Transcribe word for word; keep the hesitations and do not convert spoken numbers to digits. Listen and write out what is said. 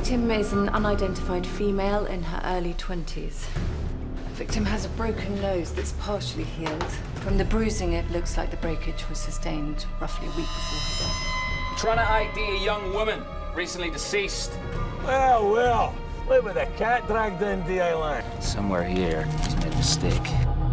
victim is an unidentified female in her early twenties. The victim has a broken nose that's partially healed. From the bruising, it looks like the breakage was sustained roughly a week before her death. Trying to I D a young woman, recently deceased. Well, well, live with a cat dragged in D I line. Somewhere here, he's made a mistake.